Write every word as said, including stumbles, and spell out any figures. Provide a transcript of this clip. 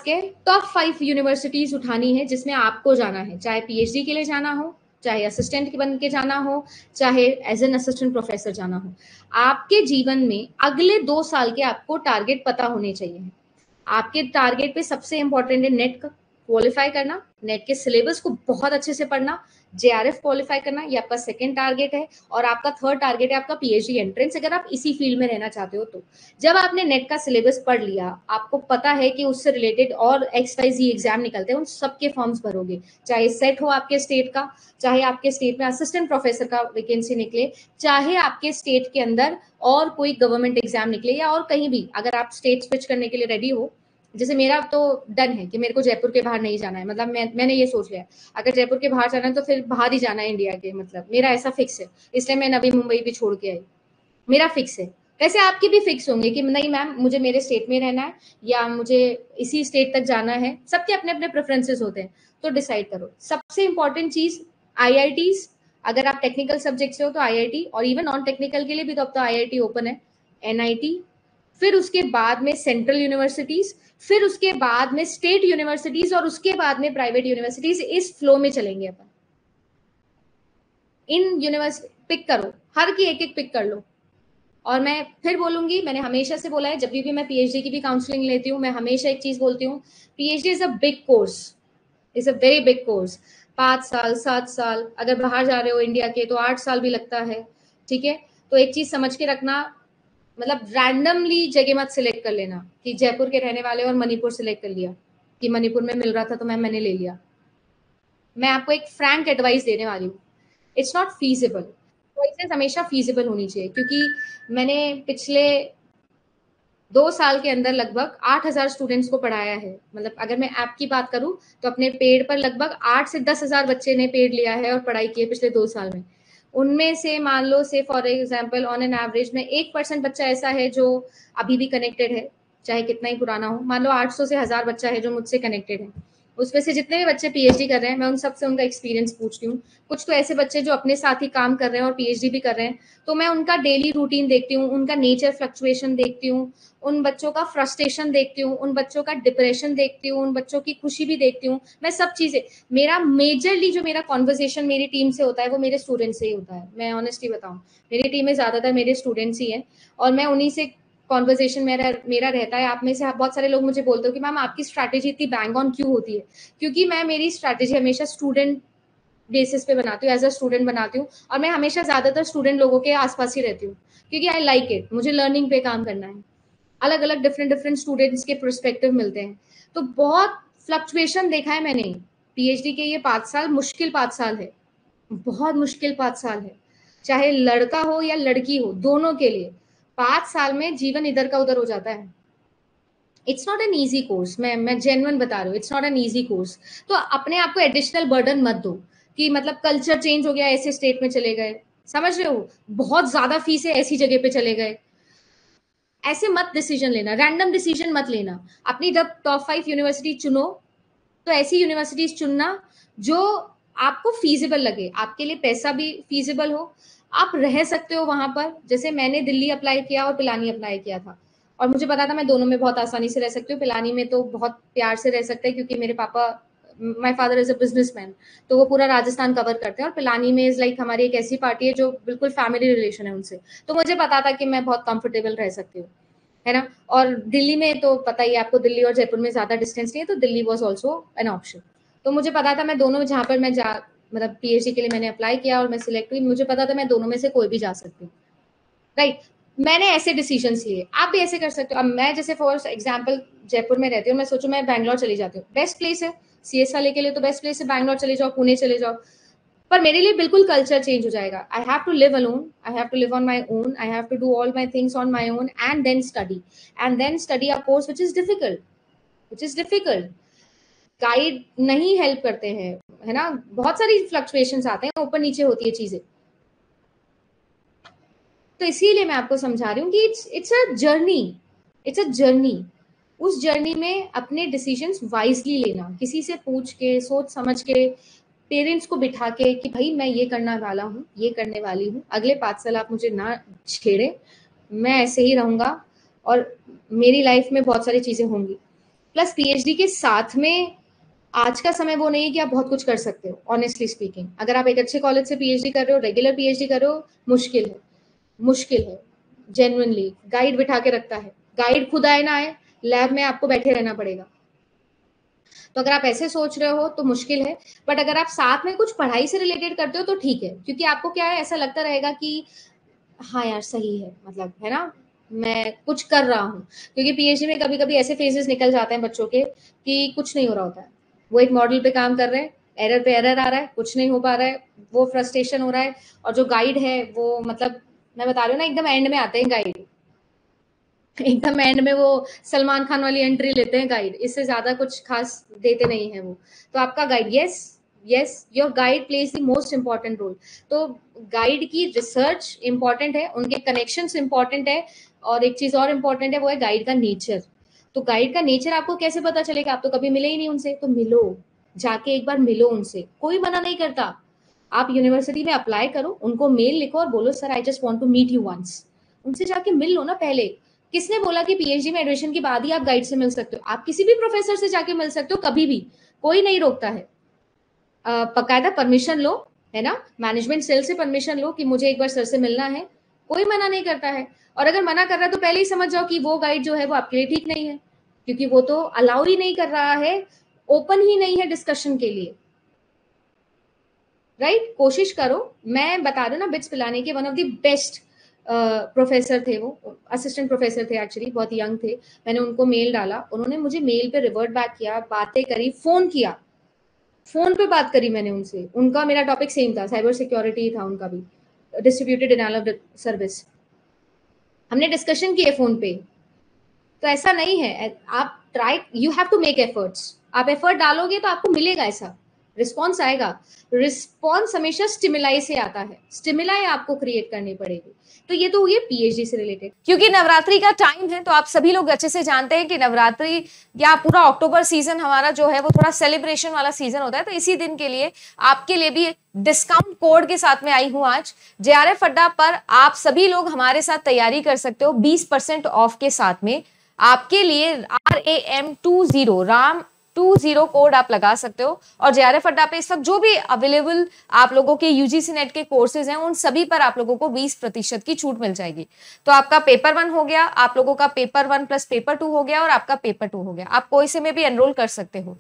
के top five universities उठानी है जिसमें आपको जाना है, चाहे पीएचडी के लिए जाना हो, चाहे असिस्टेंट बन के जाना हो, चाहे एज एन असिस्टेंट प्रोफेसर जाना हो। आपके जीवन में अगले दो साल के आपको टारगेट पता होने चाहिए। आपके टारगेट पे सबसे इंपॉर्टेंट है नेट का क्वालिफाई करना, नेट के सिलेबस को बहुत अच्छे से पढ़ना, जेआरएफ क्वालिफाई करना, ये आपका सेकंड टारगेट है। और आपका थर्ड टारगेट है आपका पीएचडी एंट्रेंस, अगर आप इसी फील्ड में रहना चाहते हो तो। जब आपने नेट का सिलेबस पढ़ लिया, आपको पता है कि उससे रिलेटेड और एक्स वाई जी एग्जाम निकलते हैं, उन सबके फॉर्म्स भरोगे, चाहे सेट हो आपके स्टेट का, चाहे आपके स्टेट में असिस्टेंट प्रोफेसर का वैकेंसी निकले, चाहे आपके स्टेट के अंदर और कोई गवर्नमेंट एग्जाम निकले, या और कहीं भी अगर आप स्टेट स्विच करने के लिए रेडी हो। जैसे मेरा तो डन है कि मेरे को जयपुर के बाहर नहीं जाना है, मतलब मैं मैंने ये सोच लिया अगर जयपुर के बाहर जाना है तो फिर बाहर ही जाना है इंडिया के, मतलब मेरा ऐसा फिक्स है, इसलिए मैं नवी मुंबई भी छोड़ के आई, मेरा फिक्स है। वैसे आपके भी फिक्स होंगे कि नहीं मैम मुझे मेरे स्टेट में रहना है या मुझे इसी स्टेट तक जाना है, सबके अपने अपने प्रेफरेंसेस होते हैं, तो डिसाइड करो। सबसे इंपॉर्टेंट चीज आईआईटीज, अगर आप टेक्निकल सब्जेक्ट से हो तो आईआईटी, और इवन नॉन टेक्निकल के लिए भी तो अब तो आईआईटी ओपन है, एनआईटी, फिर उसके बाद में सेंट्रल यूनिवर्सिटीज, फिर उसके बाद में स्टेट यूनिवर्सिटीज, और उसके बाद में प्राइवेट यूनिवर्सिटीज। इस फ्लो में चलेंगे अपन। इन यूनिवर्सिटी पिक करो, हर की एक एक पिक कर लो। और मैं फिर बोलूंगी, मैंने हमेशा से बोला है, जब भी मैं पीएचडी की भी काउंसलिंग लेती हूँ, मैं हमेशा एक चीज बोलती हूँ, PhD is a big course, is a very big course. पांच साल सात साल, अगर बाहर जा रहे हो इंडिया के तो आठ साल भी लगता है, ठीक है। तो एक चीज समझ के रखना, मतलब रैंडमली जगह मत सिलेक्ट कर लेना कि जयपुर के रहने वाले और मणिपुर सिलेक्ट कर लिया कि मणिपुर में मिल रहा था तो मैं मैंने ले लिया। मैं आपको एक फ्रैंक एडवाइस देने वाली हूँ, इट्स नॉट फीजिबल। चॉइसेस हमेशा फीजिबल होनी चाहिए, क्योंकि मैंने पिछले दो साल के अंदर लगभग आठ हजार स्टूडेंट्स को पढ़ाया है। मतलब अगर मैं ऐप की बात करूं तो अपने पेड पर लगभग आठ से दस हजार बच्चे ने पेड लिया है और पढ़ाई की है पिछले दो साल में। उनमें से मान लो से for example on an average में एक परसेंट बच्चा ऐसा है जो अभी भी कनेक्टेड है, चाहे कितना ही पुराना हो। मान लो आठ सौ से हजार बच्चा है जो मुझसे कनेक्टेड है, उसमें से जितने भी बच्चे पीएचडी कर रहे हैं मैं उन सबसे उनका एक्सपीरियंस पूछती हूँ। कुछ तो ऐसे बच्चे जो अपने साथ ही काम कर रहे हैं और पीएचडी भी कर रहे हैं, तो मैं उनका डेली रूटीन देखती हूँ, उनका नेचर फ्लक्चुएशन देखती हूँ, उन बच्चों का फ्रस्ट्रेशन देखती हूँ, उन बच्चों का डिप्रेशन देखती हूँ, उन बच्चों की खुशी भी देखती हूँ। मैं सब चीजें, मेरा मेजरली जो मेरा कॉन्वर्सेशन मेरी टीम से होता है वो मेरे स्टूडेंट से ही होता है। मैं ऑनेस्टली बताऊँ, मेरी टीम में ज्यादातर मेरे स्टूडेंट्स ही हैं और मैं उन्हीं से कॉन्वर्सेशन मेरा मेरा रहता है। आप में से बहुत सारे लोग मुझे बोलते हो कि मैम आपकी स्ट्रैटेजी इतनी बैंग ऑन क्यों होती है? क्योंकि मैं मेरी स्ट्रैटेजी हमेशा स्टूडेंट बेसिस पे बनाती हूँ, एज अ स्टूडेंट बनाती हूँ, और मैं हमेशा ज्यादातर स्टूडेंट लोगों के आसपास ही रहती हूँ, क्योंकि आई लाइक इट, मुझे लर्निंग पे काम करना है। अलग अलग डिफरेंट डिफरेंट स्टूडेंट्स के पर्सपेक्टिव मिलते हैं, तो बहुत फ्लक्चुएशन देखा है मैंने। पीएचडी के ये पाँच साल मुश्किल पाँच साल है, बहुत मुश्किल पाँच साल है, चाहे लड़का हो या लड़की हो, दोनों के लिए पाँच साल में जीवन इधर का उधर हो जाता है। It's not an easy course, मैं मैं जेन्युइन बता रही हूँ, it's not an easy course. तो अपने आप को एडिशनल बर्डन मत दो कि मतलब कल्चर चेंज हो गया ऐसे स्टेट में चले गए, समझ रहे हो, बहुत ज्यादा फीस है ऐसी जगह पे चले गए, ऐसे मत डिसीजन लेना, रैंडम डिसीजन मत लेना। अपनी जब टॉप फाइव यूनिवर्सिटी चुनो तो ऐसी यूनिवर्सिटीज चुनना जो आपको फीजिबल लगे, आपके लिए पैसा भी फीजिबल हो, आप रह सकते हो वहां पर। जैसे मैंने दिल्ली अप्लाई किया और पिलानी अप्लाई किया था, और मुझे पता था मैं दोनों में बहुत आसानी से रह सकती हूँ। पिलानी में तो बहुत प्यार से रह सकते हैं क्योंकि मेरे पापा, my father is a businessman, तो वो पूरा राजस्थान कवर करते हैं, और पिलानी में इज लाइक हमारी एक ऐसी पार्टी है जो बिल्कुल फैमिली रिलेशन है उनसे, तो मुझे पता था कि मैं बहुत कंफर्टेबल रह सकती हूँ, है ना। और दिल्ली में तो पता ही है आपको, दिल्ली और जयपुर में ज्यादा डिस्टेंस नहीं है, तो Delhi was also an option. तो मुझे पता था मैं दोनों, जहां पर मैं जा मतलब पीएचडी के लिए मैंने अप्लाई किया और मैं सिलेक्ट हुई, मुझे पता था मैं दोनों में से कोई भी जा सकती हूँ, राइट। मैंने ऐसे डिसीजंस लिए, आप भी ऐसे कर सकते हो। अब मैं जैसे फॉर एग्जाम्पल जयपुर में रहती हूँ, मैं सोचूं मैं बैंगलोर चली जाती हूँ, बेस्ट प्लेस है सीएस वाले के लिए, तो बेस्ट प्लेस है बैंगलोर चले जाओ, पुणे चले जाओ, पर मेरे लिए बिल्कुल कल्चर चेंज हो जाएगा। I have to live alone, I have to live on my own, I have to do all my things on my own, and then study, and then study a course which is difficult, which is difficult. Guide नहीं help करते हैं, है ना, बहुत सारी fluctuations आते हैं, ऊपर नीचे होती है चीजें। तो इसीलिए मैं आपको समझा रही हूँ कि it's it's a journey, it's a journey. उस जर्नी में अपने डिसीजंस वाइजली लेना, किसी से पूछ के, सोच समझ के, पेरेंट्स को बिठा के कि भाई मैं ये करने वाला हूँ, ये करने वाली हूँ, अगले पाँच साल आप मुझे ना छेड़े, मैं ऐसे ही रहूंगा और मेरी लाइफ में बहुत सारी चीजें होंगी। प्लस पीएचडी के साथ में आज का समय वो नहीं है कि आप बहुत कुछ कर सकते हो। ऑनेस्टली स्पीकिंग, अगर आप एक अच्छे कॉलेज से पीएचडी कर रहे हो, रेगुलर पीएचडी कर रहे हो, मुश्किल है, मुश्किल है जेन्युइनली। गाइड बिठा के रखता है, गाइड खुद आए ना आए, लैब में आपको बैठे रहना पड़ेगा। तो अगर आप ऐसे सोच रहे हो तो मुश्किल है, बट अगर आप साथ में कुछ पढ़ाई से रिलेटेड करते हो तो ठीक है, क्योंकि आपको क्या है, ऐसा लगता रहेगा कि हाँ यार सही है, मतलब है ना, मैं कुछ कर रहा हूँ। क्योंकि पीएचडी में कभी कभी ऐसे फेजेस निकल जाते हैं बच्चों के कि कुछ नहीं हो रहा होता है, वो एक मॉडल पे काम कर रहे हैं, एरर पे एरर आ रहा है, कुछ नहीं हो पा रहा है, वो फ्रस्ट्रेशन हो रहा है, और जो गाइड है वो, मतलब मैं बता रही हूँ ना, एकदम एंड में आते हैं गाइड, एकदम एंड में वो सलमान खान वाली एंट्री लेते हैं गाइड, इससे ज्यादा कुछ खास देते नहीं है वो। तो आपका guide, yes yes, your guide plays the most important role. तो गाइड की रिसर्च इंपॉर्टेंट है, उनके कनेक्शंस इंपॉर्टेंट है, और एक चीज और इंपॉर्टेंट है, वो है गाइड का नेचर। तो गाइड का नेचर आपको कैसे पता चलेगा, आप तो कभी मिले ही नहीं उनसे, तो मिलो, जाके एक बार मिलो उनसे, कोई मना नहीं करता। आप यूनिवर्सिटी में अप्लाई करो, उनको मेल लिखो और बोलो sir I just want to meet you once. उनसे जाके मिल लो ना पहले। किसने बोला कि पीएचडी में एडमिशन के बाद ही आप गाइड से मिल सकते हो? आप किसी भी प्रोफेसर से जाके मिल सकते हो कभी भी, कोई नहीं रोकता है। बकायदा परमिशन लो, है ना, मैनेजमेंट सेल से परमिशन लो कि मुझे एक बार सर से मिलना है, कोई मना नहीं करता है। और अगर मना कर रहा है तो पहले ही समझ जाओ कि वो गाइड जो है वो आपके लिए ठीक नहीं है, क्योंकि वो तो अलाउ ही नहीं कर रहा है, ओपन ही नहीं है डिस्कशन के लिए। Right right? कोशिश करो, मैं बता रही हूँ ना, बिट्स पिलाने के one of the best professor थे, वो असिस्टेंट प्रोफेसर थे एक्चुअली, बहुत यंग थे। मैंने उनको मेल डाला, उन्होंने मुझे मेल पे रिवर्ट बैक किया, बातें करी, फोन किया, फोन पे बात करी मैंने उनसे, उनका मेरा टॉपिक सेम था, साइबर सिक्योरिटी था उनका भी, डिस्ट्रीब्यूटेड डिनायल ऑफ सर्विस, हमने डिस्कशन किए फोन पे। तो ऐसा नहीं है, आप try, you have to make efforts, आप एफर्ट डालोगे तो आपको मिलेगा, ऐसा रिस्पॉन्स आएगा। रिस्पॉन्स हमेशा स्टिमुलाई से आता है, स्टिमुलाई आपको क्रिएट करनी पड़ेगी। तो ये तो ये पीएचडी से रिलेटेड, क्योंकि नवरात्रि का टाइम है, तो आप सभी लोग अच्छे से जानते हैं कि नवरात्रि या पूरा अक्टूबर सीजन हमारा जो है वो थोड़ा सेलिब्रेशन वाला सीजन होता है। तो इसी दिन के लिए आपके लिए भी डिस्काउंट कोड के साथ में आई हूं आज। जेआरएफ अड्डा पर आप सभी लोग हमारे साथ तैयारी कर सकते हो बीस परसेंट ऑफ के साथ में। आपके लिए R A M two zero RAM two zero code आप लगा सकते हो, और जेआरएफ अड्डा पे इस वक्त जो भी अवेलेबल आप लोगों के यूजीसी नेट के कोर्सेज हैं उन सभी पर आप लोगों को बीस प्रतिशत की छूट मिल जाएगी। तो आपका पेपर वन हो गया, आप लोगों का paper one plus paper two हो गया, और आपका पेपर टू हो गया। आप कोई से में भी एनरोल कर सकते हो।